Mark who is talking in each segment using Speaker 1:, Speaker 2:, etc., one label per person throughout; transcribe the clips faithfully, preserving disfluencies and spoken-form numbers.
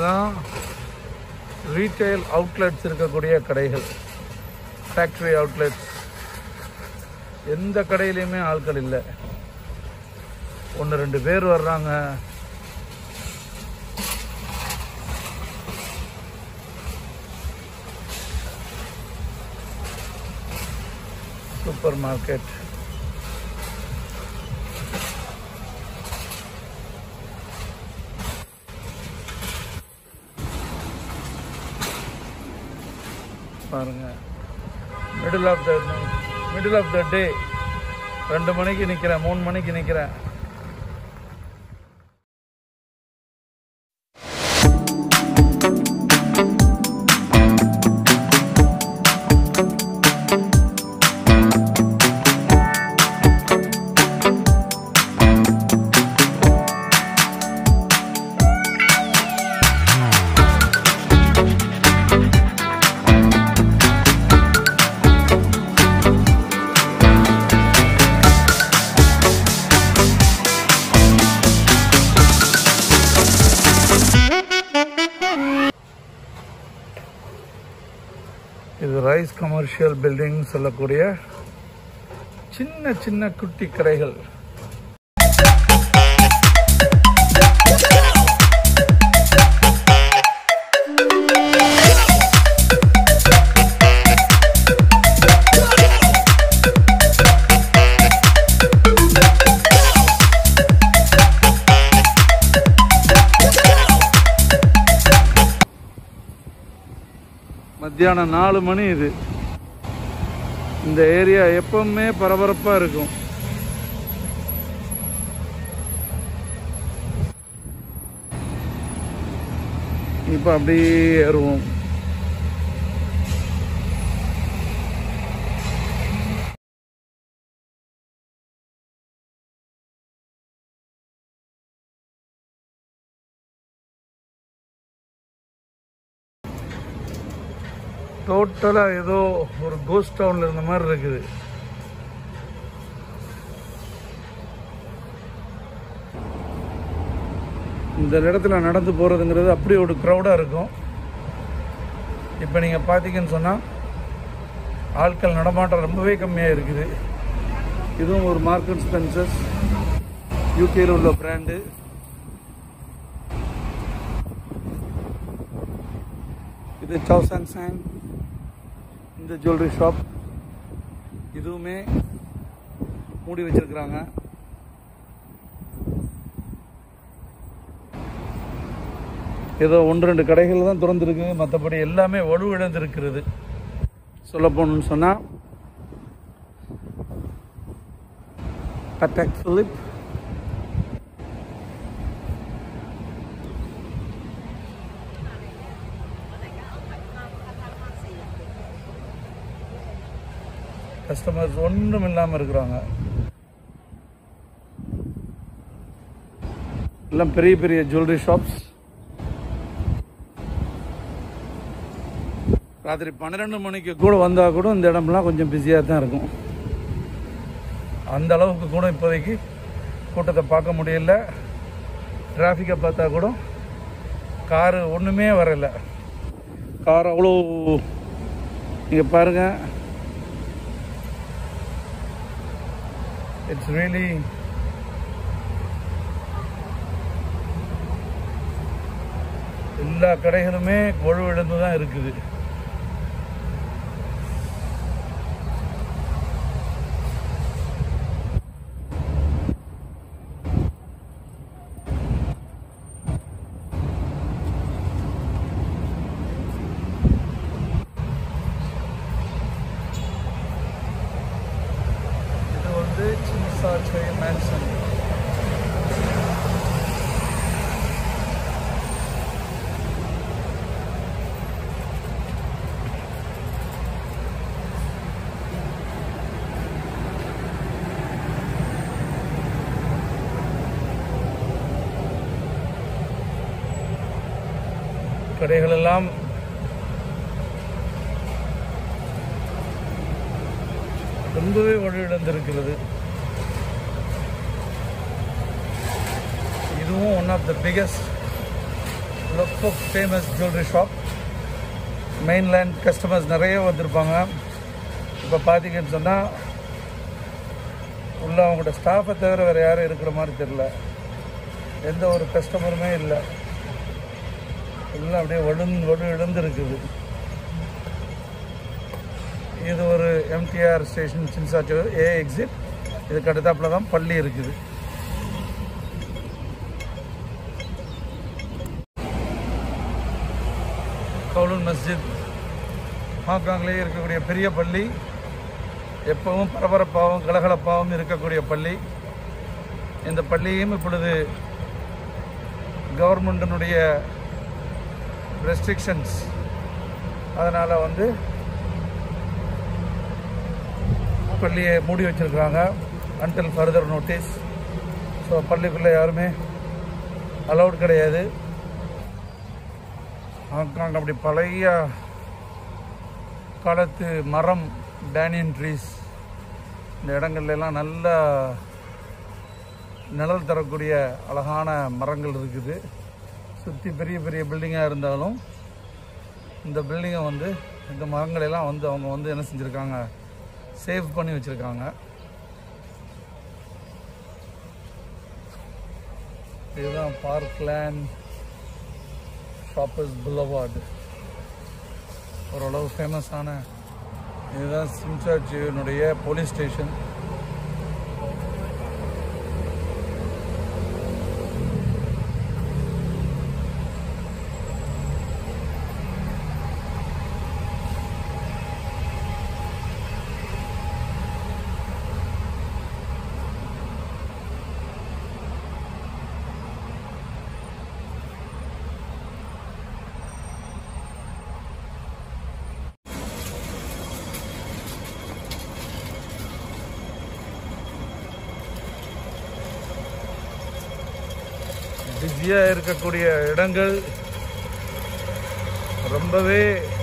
Speaker 1: இதுதான் retail outlets இருக்கக்கூடிய கடைகள், ஃபேக்ட்ரி அவுட்லெட்ஸ். எந்த கடையிலையுமே ஆட்கள் இல்லை, ஒன்று ரெண்டு பேர் வர்றாங்க. Supermarket. பாருங்க, middle of the middle of the day ரெண்டு மணிக்கு நிற்கிறேன், மூணு மணிக்கு நிற்கிறேன். இது ரைஸ் கமர்ஷியல் பில்டிங் சொல்லக்கூடிய சின்ன சின்ன குட்டி கடைகள். மத்தியானம் நாலு மணி. இது இந்த ஏரியா எப்பவுமே பரபரப்பாக இருக்கும். இப்போ அப்படியே ஏறுவோம். டோட்டலாக ஏதோ ஒரு கோஸ்ட் டவுனில் இருந்த மாதிரி இருக்குது. இந்த இடத்துல நடந்து போகிறதுங்கிறது அப்படி ஒரு க்ரௌடாக இருக்கும். இப்போ நீங்கள் பார்த்தீங்கன்னு சொன்னால் ஆட்கள் நடமாட்டம் ரொம்பவே கம்மியாக இருக்குது. இதுவும் ஒரு மார்க்கெட் ஸ்பென்சர்ஸ், யூகேயில் உள்ள பிராண்டு. இது சவுசாங் சாங், இந்த ஜுவல்லரி ஷாப் இதுவுமே மூடி வச்சிருக்கிறாங்க. ஏதோ ஒன்று ரெண்டு கடைகள் தான் திறந்துருக்கு, மற்றபடி எல்லாமே வலுவிழந்திருக்கிறது. சொல்ல போகணும்னு சொன்னால் பட்டேக் பிலிப், கஸ்டமர்ஸ் ஒன்றும் இல்லாமல் இருக்கிறாங்க. எல்லாம் பெரிய பெரிய ஜுவல்லரி ஷாப்ஸ். ராத்திரி பன்னிரெண்டு மணிக்கு கூட வந்தால் கூட இந்த இடம்லாம் கொஞ்சம் பிஸியாக தான் இருக்கும். அந்த அளவுக்கு கூட இப்போதைக்கு கூட்டத்தை பார்க்க முடியல. டிராஃபிக்கை பார்த்தா கூட காரு ஒன்றுமே வரலை. கார் அவ்வளோ, நீங்கள் பாருங்கள், இட்ஸ் ரியலி எல்லா கடைகளுமே வலுவிழந்து தான் இருக்குது. மேன்சன். கடைகள் எல்லாம் ரொம்பவே வலுவிழந்திருக்கிறது. இதுவும் ஒன் ஆஃப் த பிகெஸ்ட் ரொம்ப famous jewellery shop. Mainland customers நிறைய வந்திருப்பாங்க. இப்போ பார்த்தீங்கன்னு சொன்னால் உள்ள அவங்களோட ஸ்டாஃபை தவிர வேறு யாரும் இருக்கிற மாதிரி தெரில. எந்த ஒரு கஸ்டமருமே இல்லை. எல்லாம் அப்படியே வழுந்து வலு இழந்து இருக்குது. இது ஒரு MTR station Tsim Sha Tsui A exit. இதுக்கு அடுத்தாப்புல தான் பள்ளி இருக்குது. கவுலூன் மஸ்ஜித் ஹாங்காங்லேயே இருக்கக்கூடிய பெரிய பள்ளி. எப்பவும் பரபரப்பாகவும் கலகலப்பாகவும் இருக்கக்கூடிய பள்ளி. இந்த பள்ளியும் இப்பொழுது கவர்மெண்டினுடைய ரெஸ்ட்ரிக்ஷன்ஸ் அதனால் வந்து பள்ளியை மூடி வச்சிருக்கிறாங்க அன்டில் ஃபர்தர் நோட்டீஸ். ஸோ பள்ளிக்குள்ளே யாருமே அலௌட் கிடையாது. ஹாங்காங் அப்படி பழைய காலத்து மரம், டேனியன் ட்ரீஸ், இந்த இடங்கள்லாம் நல்ல நிழல் தரக்கூடிய அழகான மரங்கள் இருக்குது. சுற்றி பெரிய பெரிய பில்டிங்காக இருந்தாலும் இந்த பில்டிங்கை வந்து இந்த மரங்களெல்லாம் வந்து அவங்க வந்து என்ன செஞ்சுருக்காங்க, சேவ் பண்ணி வச்சுருக்காங்க. இதுதான் பார்க்லேண்ட் ஷாப்பர்ஸ் புலவார்டு. ஓரளவு ஃபேமஸான இதுதான் சிம்சாச்சினுடைய போலீஸ் ஸ்டேஷன். பிஸியாக இருக்கக்கூடிய இடங்கள் ரொம்பவே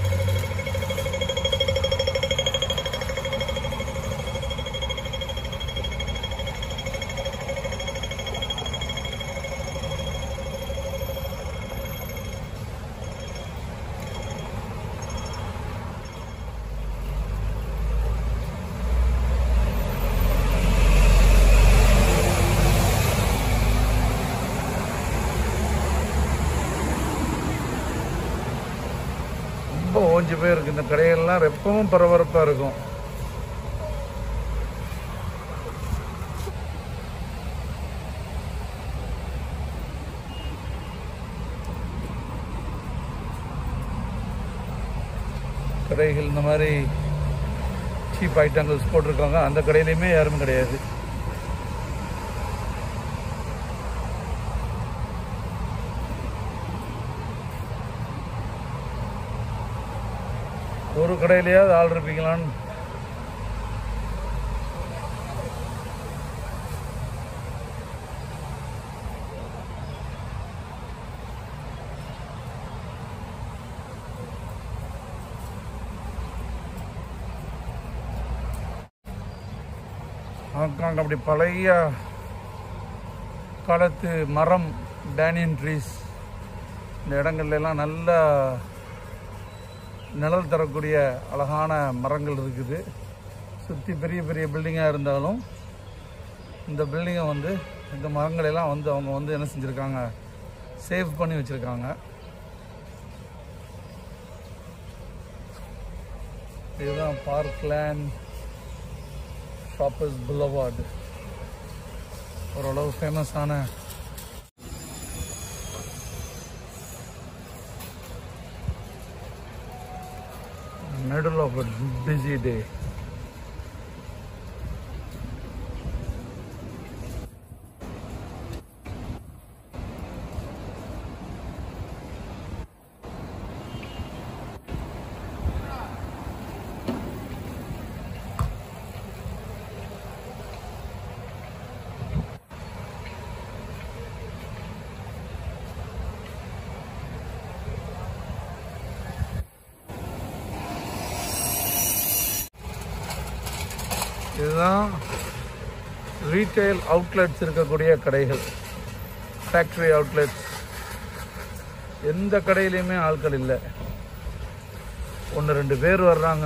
Speaker 1: ரொம்ப ஓஞ்சி போயிருக்கு. இந்த கடைகள்லாம் எப்பவும் பரபரப்பாக இருக்கும். கடைகள் இந்த மாதிரி சீப் ஐட்டங்கள்ஸ் போட்டிருக்காங்க. அந்த கடையிலையுமே யாரும் கிடையாது. ஒரு கடையிலேயாவது ஆள் இருப்பீங்களான்னு. ஹாங்காங் அப்படி பழைய காலத்து மரம், டேனியன் ட்ரீஸ், இந்த இடங்கள்லாம் நல்ல நிழல் தரக்கூடிய அழகான மரங்கள் இருக்குது. சுற்றி பெரிய பெரிய பில்டிங்காக இருந்தாலும் இந்த பில்டிங்கை வந்து இந்த மரங்களெல்லாம் வந்து அவங்க வந்து என்ன செஞ்சுருக்காங்க, சேவ் பண்ணி வச்சுருக்காங்க. இதுதான் பார்க்லேண்ட் ஷாப்பர்ஸ் புலவார்டு. ஓரளவு ஃபேமஸான middle of a busy day. இதுதான் ரீட்டைல் அவுட்லெட்ஸ் இருக்கக்கூடிய கடைகள், ஃபேக்ட்ரி அவுட்லெட்ஸ். எந்த கடையிலையுமே ஆட்கள் இல்லை. ஒன்று ரெண்டு பேர் வர்றாங்க.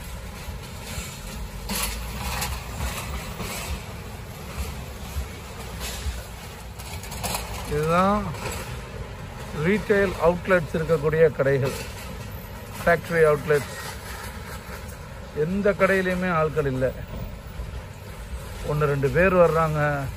Speaker 1: இதுதான் ரீட்டைல் அவுட்லெட்ஸ் இருக்கக்கூடிய கடைகள், ஃபேக்ட்ரி அவுட்லெட்ஸ். எந்த கடையிலையுமே ஆட்கள் இல்லை. ஒன்று ரெண்டு பேர் வர்றாங்க.